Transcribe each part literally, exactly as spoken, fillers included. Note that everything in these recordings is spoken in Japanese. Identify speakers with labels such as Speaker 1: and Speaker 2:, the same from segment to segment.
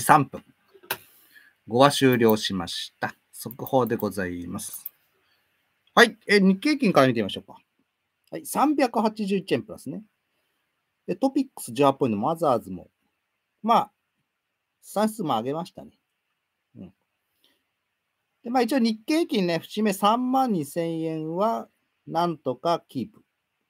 Speaker 1: じさんぷん。ごは終了しました。速報でございます。はい。え日経金から見てみましょうか。はい。さんびゃくはちじゅういちえんプラスね。で、トピックスじゅうはちポイント、マザーズも、まあ、算数も上げましたね。うん。で、まあ一応日経金ね、節目さんまんにせんえんは、なんとかキープ。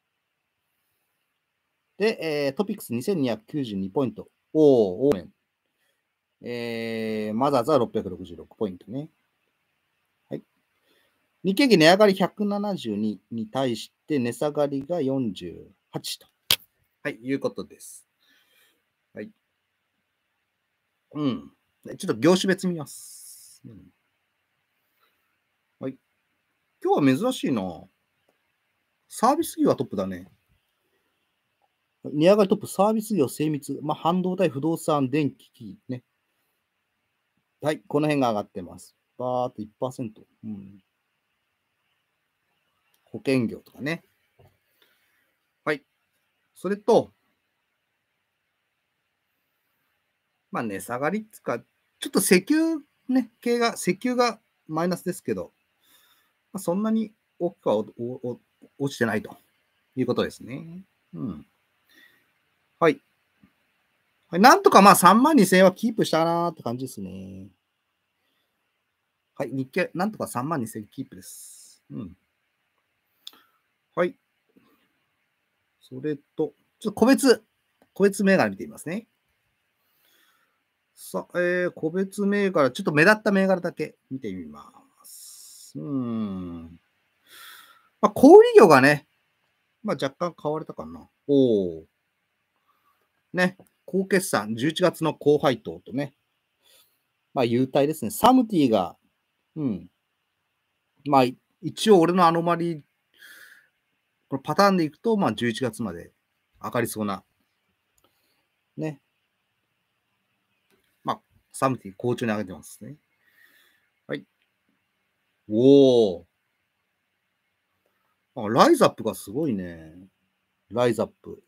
Speaker 1: で、えー、トピックスにせんにひゃくきゅうじゅうにポイント。おー、応援。えー、マザーズはろっぴゃくろくじゅうろくポイントね。はい。日経平均値上がりひゃくななじゅうにに対して値下がりがよんじゅうはちと。はい、いうことです。はい。うん。ちょっと業種別見ます。うん、はい。今日は珍しいな。サービス業はトップだね。値上がりトップ、サービス業精密。まあ、半導体、不動産、電気機器ね。はい、この辺が上がってます。バーっと いちパーセント。うん。保険業とかね。はい。それと、まあ値下がりっつか、ちょっと石油ね、系が、石油がマイナスですけど、まあ、そんなに大きくはおお落ちてないということですね。うん。はい。はい、なんとかまあさんまんにせんえんはキープしたなーって感じですね。はい。日経、なんとかさんまんにせんえんキープです。うん。はい。それと、ちょっと個別、個別銘柄見てみますね。さあ、えー、個別銘柄、ちょっと目立った銘柄だけ見てみます。うーん。まあ、小売業がね、まあ、若干買われたかな。おお。ね。高決算、じゅういちがつの高配当とね。まあ、優待ですね。サムティが、うん。まあ、一応俺のアノマリー、このパターンでいくと、まあ、じゅういちがつまで上がりそうな。ね。まあ、サムティ好調に上げてますね。はい。おお。あ、ライザップがすごいね。ライザップ。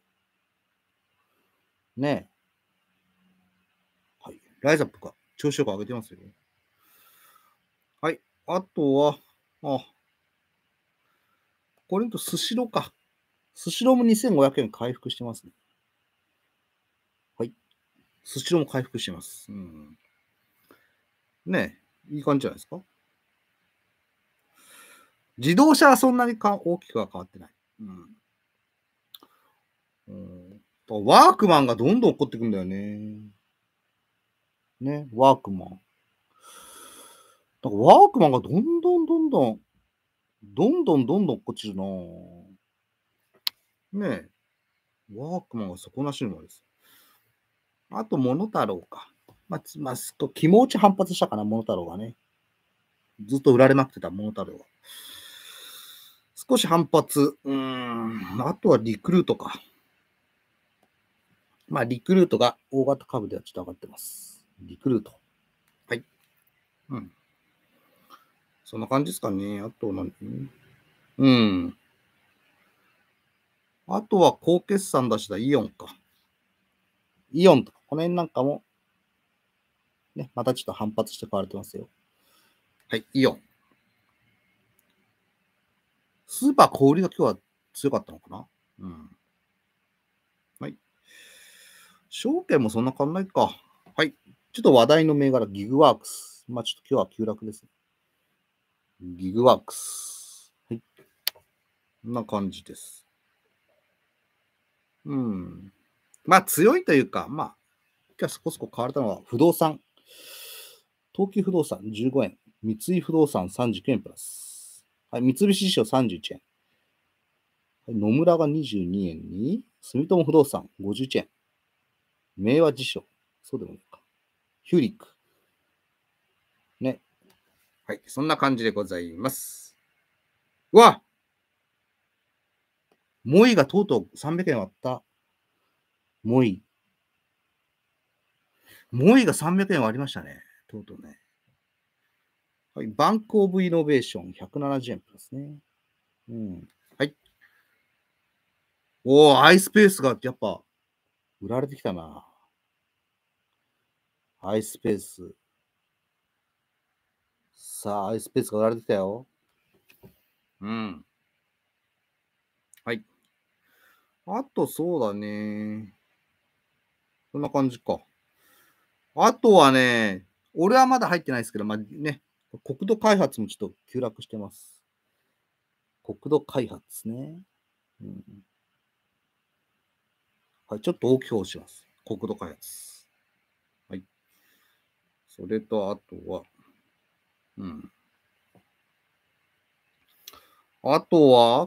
Speaker 1: ね。はい。ライザップが調子よく上げてますよ。はい。あとは、あ、これとスシローか。スシローもにせんごひゃくえん回復してますね。はい。スシローも回復してます。うん。ねえ、いい感じじゃないですか。自動車はそんなにか大きくは変わってない。うん。うん、ワークマンがどんどん起こってくんだよね。ね、ワークマン。だからワークマンがどんどんどんどん、どんどんどんどん落っこちるなぁ。ねえ。ワークマンが底なし沼です。あと、モノタロウか。まあ、つまあ、すと気持ち反発したかな、モノタロウがね。ずっと売られまくってたモノタロウが。少し反発。うーん。あとはリクルートか。まあ、リクルートが大型株ではちょっと上がってます。リクルート。はい。うん。そんな感じですかね。あと何、うん。あとは高決算出したイオンか。イオンとか、この辺なんかも、ね、またちょっと反発して買われてますよ。はい、イオン。スーパー小売りが今日は強かったのかな。うん。はい。証券もそんな変わんないか。はい。ちょっと話題の銘柄、ギグワークス。まあちょっと今日は急落ですね。ギグワークス。はい。こんな感じです。うん。まあ強いというか、まあ、今日そこそこ買われたのは不動産。東急不動産じゅうごえん。三井不動産さんじゅうきゅうえんプラス。はい。三菱地所さんじゅういちえん。はい、野村がにじゅうにえんに、住友不動産ごじゅういちえん。明和地所。そうでもないか。ヒューリック。ね。はい。そんな感じでございます。うわモイがとうとうさんびゃくえん割った。モイ。モイがさんびゃくえん割りましたね。とうとうね。はい。バンクオブイノベーションひゃくななじゅうえんプラスね。うん。はい。おー、アイスペースがやっぱ売られてきたな。 アイスペース。さあ、アイスペースが売られてたよ。うん。はい。あと、そうだね。こんな感じか。あとはね、俺はまだ入ってないですけど、まあね、国土開発もちょっと急落してます。国土開発ね。うん、はい、ちょっと大きく押します。国土開発。はい。それと、あとは、うん。あとは、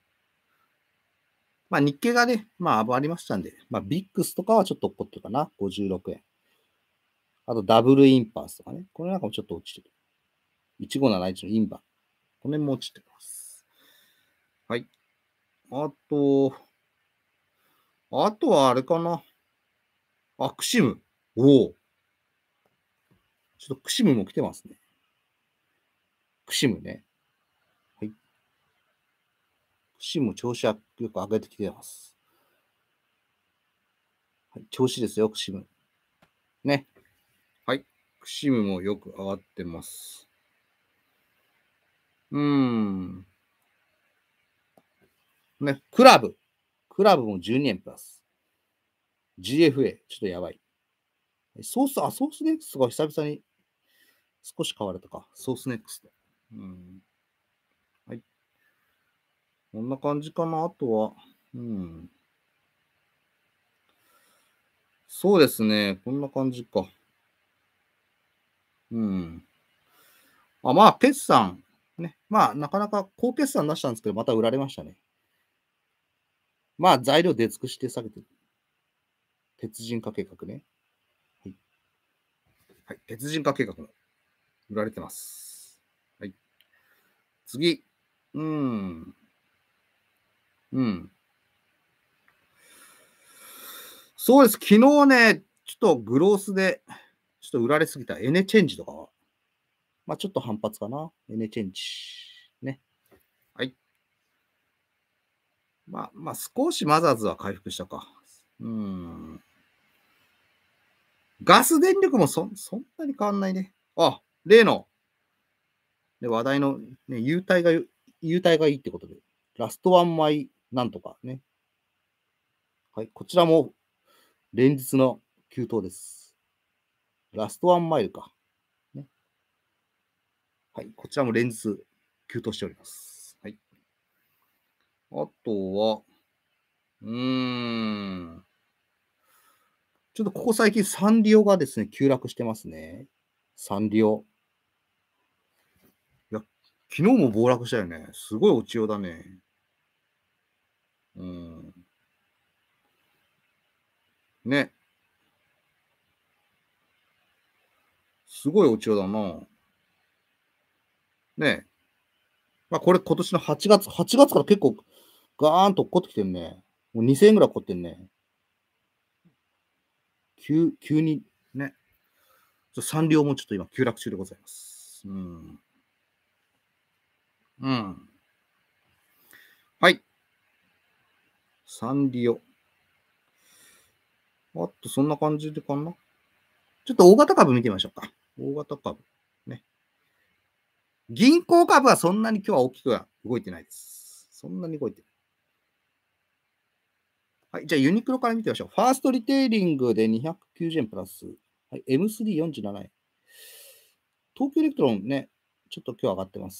Speaker 1: まあ日経がね、まあ上がりましたんで、まあビックスとかはちょっと怒ってるかな。ごじゅうろくえん。あとダブルインパースとかね。これなんかもちょっと落ちてる。いちごーなないちのインバン。この辺も落ちてます。はい。あと、あとはあれかな。あ、クシム。おお。ちょっとクシムも来てますね。クシムね。はい。クシム調子はよく上げてきてます。はい。調子ですよ、クシム。ね。はい。クシムもよく上がってます。うーん。ね。クラブ。クラブもじゅうにえんプラス。ジーエフエー、ちょっとやばい。ソース、あ、ソースネックスが久々に少し買われたか。ソースネックスで。うん。はい。こんな感じかな。あとは、うん。そうですね。こんな感じか。うん。あ、まあ、決算。ね。まあ、なかなか高決算出したんですけど、また売られましたね。まあ、材料出尽くして下げてる。鉄人化計画ね。はい。はい。鉄人化計画も売られてます。はい。次。うーん。うん。そうです。昨日ね、ちょっとグロースで、ちょっと売られすぎたエネチェンジとかは、まあちょっと反発かな。エネチェンジ。ね。はい。まあまあ少しマザーズは回復したか。うーん。ガス電力もそそんなに変わんないね。あ、例の、ね、話題の、ね、優待が、優待がいいってことで。ラストワンマイなんとかね。はい。こちらも連日の急騰です。ラストワンマイルか。ね。はい。こちらも連日急騰しております。はい。あとは、うーん。ちょっとここ最近サンリオがですね、急落してますね。サンリオ。いや、昨日も暴落したよね。すごい落ちようだね。うん。ね。すごい落ちようだな。ね。まあ、これ今年のはちがつ、はちがつから結構ガーンと落っこってきてるね。もうにせんえんぐらい落っこってんね。急、急にね。サンリオもちょっと今急落中でございます。うん。うん。はい。サンリオ。あと、そんな感じでかな。ちょっと大型株見てみましょうか。大型株。ね。銀行株はそんなに今日は大きくは動いてないです。そんなに動いてない。はい。じゃあ、ユニクロから見てみましょう。ファーストリテイリングでにひゃくきゅうじゅうえんプラス。はい。エムスリーよんじゅうななえん。東京エレクトロンね、ちょっと今日上がってます。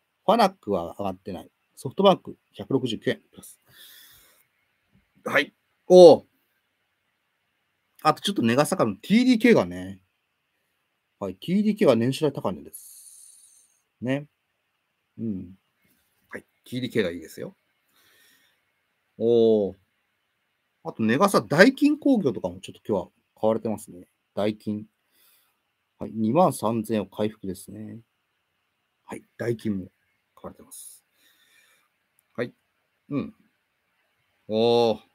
Speaker 1: ファナックは上がってない。ソフトバンクひゃくろくじゅうきゅうえんプラス。はい。おお。あとちょっと値が下がる ティーディーケー がね、はい。ティーディーケー が年初来高値です。ね。うん。はい。ティーディーケー がいいですよ。おお。あと、値傘、ダイキン工業とかもちょっと今日は買われてますね。ダイキン。はい。にまんさんぜんえんを回復ですね。はい。ダイキンも買われてます。はい。うん。おお。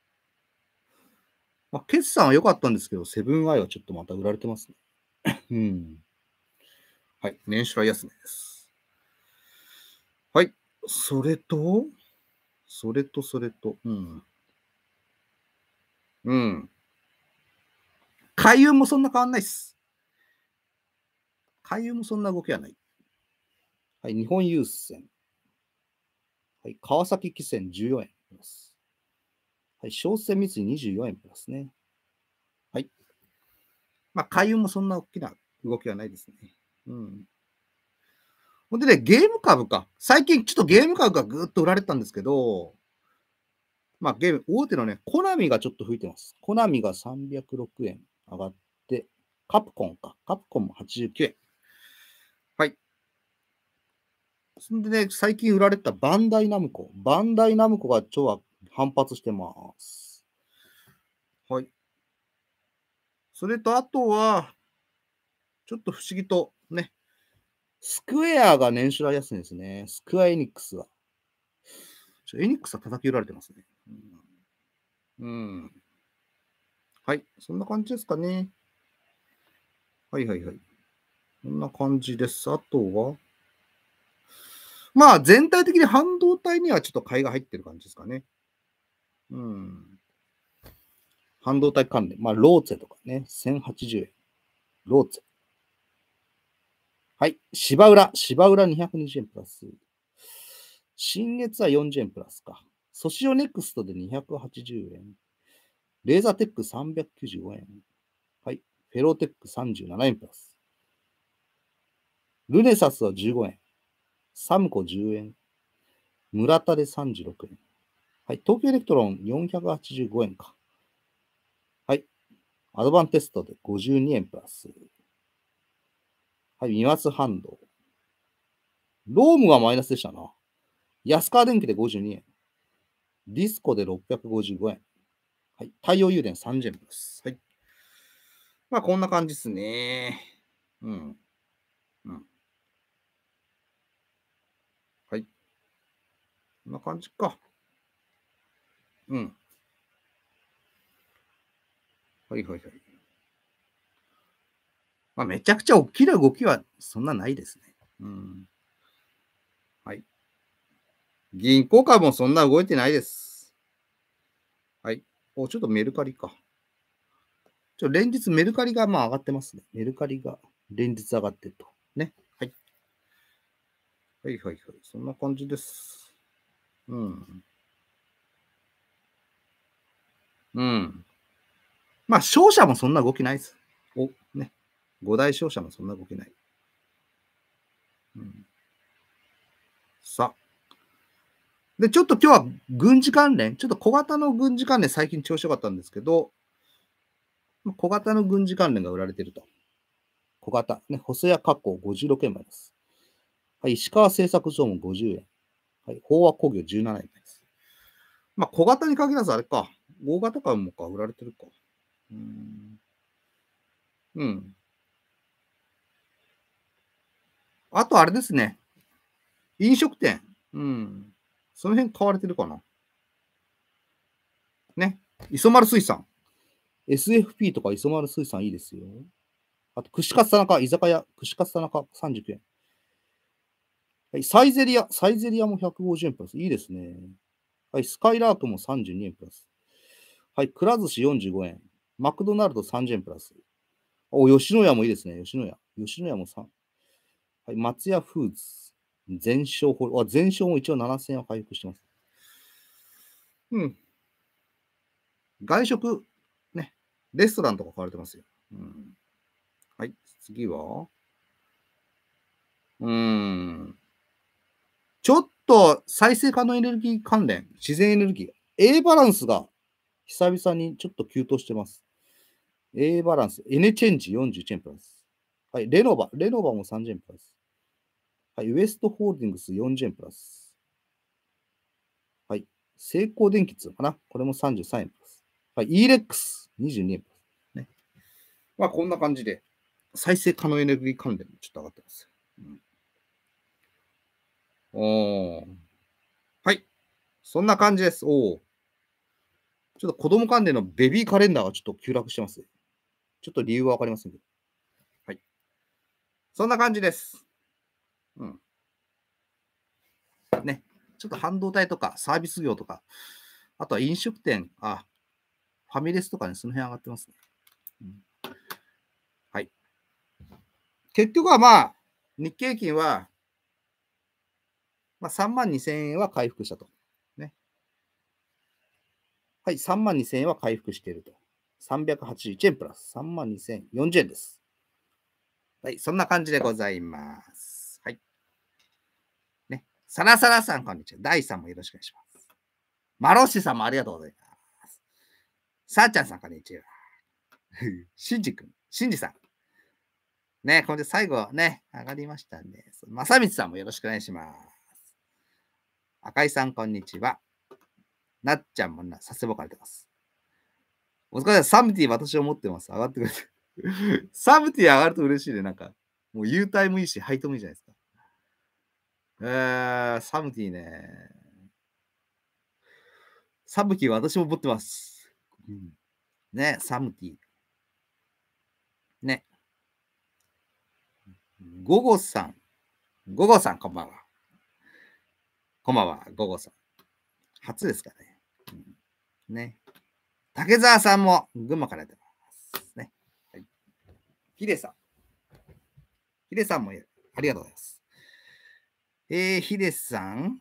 Speaker 1: まあ、決算は良かったんですけど、セブンアイはちょっとまた売られてますね。うん。はい。年初来安値です。はい。それと、それと、それと、うん。うん。 海運もそんな変わんないっす。海運もそんな動きはない。はい、日本郵船。はい、川崎汽船じゅうよえんプラス。はい、商船三井にじゅうよえんプラスね。はい。まあ、海運もそんな大きな動きはないですね。うん。ほんでね、ゲーム株か。最近ちょっとゲーム株がぐーっと売られてたんですけど、まあ、ゲーム、大手のね、コナミがちょっと吹いてます。コナミがさんびゃくろくえん上がって、カプコンか。カプコンもはちじゅうきゅうえん。はい。そんでね、最近売られたバンダイナムコ。バンダイナムコが超は反発してます。はい。それと、あとは、ちょっと不思議とね、スクエアが年収ら安いんですね。スクエアエニックスは。ちょエニックスは叩き売られてますね。うん。うん。はい。そんな感じですかね。はいはいはい。こんな感じです。あとは、まあ全体的に半導体にはちょっと買いが入ってる感じですかね。うん。半導体関連。まあローツェとかね。せんはちじゅうえん。ローツェ。はい。芝浦。芝浦にひゃくにじゅうえんプラス。新月はよんじゅうえんプラスか。ソシオネクストでにひゃくはちじゅうえん。レーザーテックさんびゃくきゅうじゅうごえん。はい。フェローテックさんじゅうななえんプラス。ルネサスはじゅうごえん。サムコじゅうえん。村田でさんじゅうろくえん。はい。東京エレクトロンよんひゃくはちじゅうごえんか。はい。アドバンテストでごじゅうにえんプラス。はい。三松半導。ロームはマイナスでしたな。安川電機でごじゅうにえん。ディスコでろっぴゃくごじゅうごえん。はい。太陽誘電さんじゅうえんプラス。はい。まあ、こんな感じですね。うん。うん。はい。こんな感じか。うん。はいはいはい。まあ、めちゃくちゃ大きな動きはそんなないですね。うん。はい。銀行株もそんな動いてないです。はい。お、ちょっとメルカリか。ちょ連日メルカリがまあ上がってますね。メルカリが連日上がってると。ね。はい。はいはいはい。そんな感じです。うん。うん。まあ、商社もそんな動きないです。お、ね。五大商社もそんな動きない。うん。さあ。で、ちょっと今日は軍事関連、ちょっと小型の軍事関連最近調子良かったんですけど、小型の軍事関連が売られていると。小型。ね。細谷加工ごじゅうろくえんまでです。はい。石川製作所もごじゅうえん。はい。飽和工業じゅうななえんです。まあ、小型に限らずあれか。大型株もか、売られてるか。うーん。うん。あとあれですね。飲食店。うん。その辺買われてるかな。ね。磯丸水産。エスエフピー とか磯丸水産いいですよ。あと、串カツ田中、居酒屋、串カツ田中さんじゅうきゅうえん。はい、サイゼリア、サイゼリアもひゃくごじゅうえんプラス。いいですね。はい、スカイラークもさんじゅうにえんプラス。はい、くら寿司よんじゅうごえん。マクドナルドさんじゅうえんプラス。お、吉野家もいいですね。吉野家。吉野家もさん。はい、松屋フーズ。全商ホール。あ、全商も一応ななせんえんは回復してます。うん。外食、ね。レストランとか買われてますよ。うん。はい、次はうーん。ちょっと再生可能エネルギー関連、自然エネルギー、A バランスが久々にちょっと急騰してます。A バランス、エネチェンジよんじゅういちえんプラス。はい、レノバ、レノバもさんじゅうえんプラス。はい、ウエストホールディングスよんじゅうえんプラス。はい、セイコー電気かなこれもさんじゅうさんえんプラス。はい、イーレックスにじゅうにえんプラス。ね。まあ、こんな感じで、再生可能エネルギー関連もちょっと上がってます。うん、おー。はい。そんな感じです。おー。ちょっと子供関連のベビーカレンダーがちょっと急落してます。ちょっと理由はわかりませんけど。はい。そんな感じです。うん。ね。ちょっと半導体とかサービス業とか、あとは飲食店、あ、ファミレスとかね、その辺上がってますね。うん、 結局はまあ、日経平均は、まあ、さんまんにせんえんは回復したと。ね。はい、さんまんにせんえんは回復していると。さんびゃくはちじゅういちえんプラスさんまんにせんよんじゅうえんです。はい、そんな感じでございます。はい。ね。サラサラさん、こんにちは。だいさんもよろしくお願いします。マロッシさんもありがとうございます。さあちゃんさん、こんにちは。しんじくん、しんじさん。ね、これで最後ね、上がりましたね。まさみつさんもよろしくお願いします。赤井さん、こんにちは。なっちゃんもな、させぼかれてます。お疲れ様です。サムティ私を持ってます。上がってくれて。サムティ上がると嬉しいね。なんか、もう U タイもいいし、ハイトもいいじゃないですか。えー、サムティね。サムティ私も持ってます。うん、ね、サムティ。ね。ゴゴさん。ゴゴさん、こんばんは。こんばんは、ゴゴさん。初ですかね。うん、ね。竹澤さんも群馬からやってますね。はい。ヒデさん。ヒデさんもありがとうございます。えー、ヒデさん。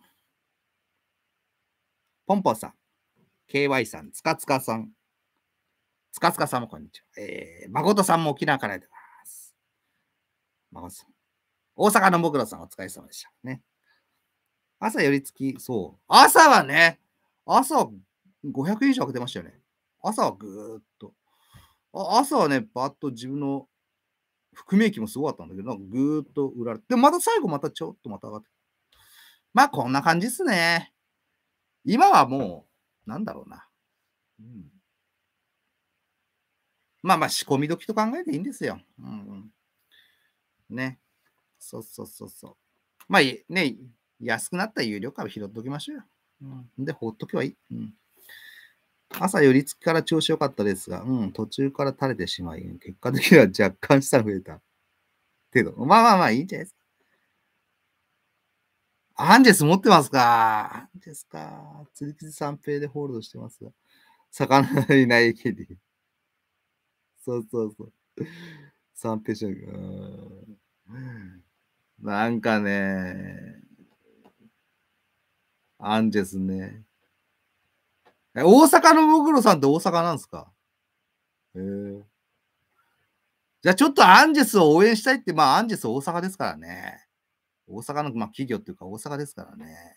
Speaker 1: ポンポンさん。ケーワイ さん。つかつかさん。つかつかさんもこんにちは。えー、誠さんも沖縄からやってます。誠さん。大阪のもぐろさんお疲れ様でした。ね。朝寄り付き、そう。朝はね、朝ごひゃくえん以上上げてましたよね。朝はぐーっと。あ朝はね、バッと自分の含み益もすごかったんだけど、なんかぐーっと売られて、で、また最後またちょっとまた上がって。まあこんな感じっすね。今はもう、なんだろうな。うん、まあまあ仕込み時と考えていいんですよ。うんうん、ね。そうそうそうそう。まあね、安くなった有料株拾っときましょうよ。うん、で、放っとけばいい。うん、朝寄り付きから調子良かったですが、うん、途中から垂れてしまい、結果的には若干資産増えた。程度。まあまあまあいいんじゃないですか。アンジェス持ってますか。アンジェスか。釣り傷三平でホールドしてますが。魚いないけど。そうそうそう。三平しないか。なんかね、アンジェスね。え、大阪のもぐろさんって大阪なんですか？へえ。じゃあちょっとアンジェスを応援したいって、まあアンジェス大阪ですからね。大阪の、まあ、企業っていうか大阪ですからね。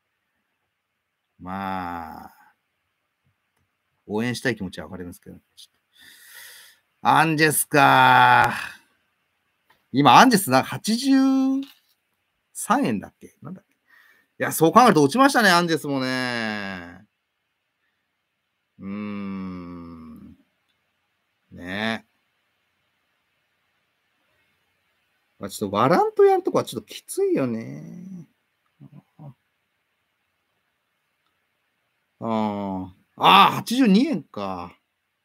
Speaker 1: まあ、応援したい気持ちは分かりますけど。アンジェスか。今、アンジェスな、はちじゅうさんえんだっけなんだっけ。いや、そう考えると落ちましたね、アンジェスもね。うーん。ねえ。まあ、ちょっとワラントやるとこはちょっときついよね。ああ。ああ、はちじゅうにえんか。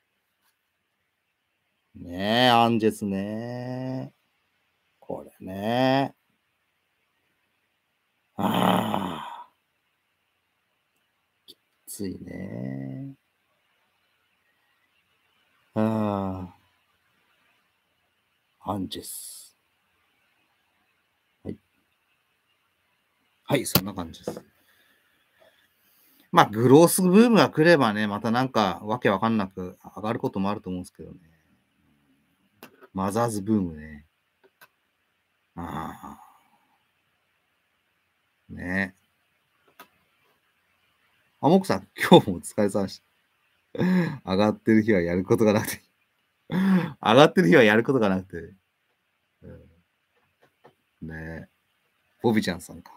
Speaker 1: ねえ、アンジェスね。これね。ああ。きついね。ああ。アンジェス。はい。はい、そんな感じです。まあ、グロースブームが来ればね、またなんかわけわかんなく上がることもあると思うんですけどね。マザーズブームね。ああ。ね。あ、もくさん、今日もお疲れ様でした。上がってる日はやることがなくて。上がってる日はやることがなくて。うん、ね。ボビちゃんさんか。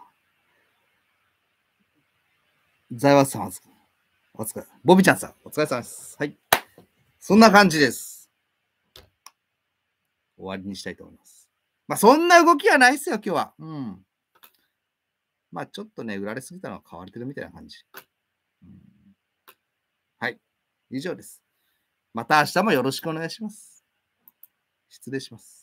Speaker 1: 財閥さん、お疲れ。ボビちゃんさん、お疲れ様です。はい。そんな感じです。終わりにしたいと思います。まあ、そんな動きはないですよ、今日は。うん。まあ、ちょっとね、売られすぎたのは買われてるみたいな感じ。うん、はい。以上です。また明日もよろしくお願いします。失礼します。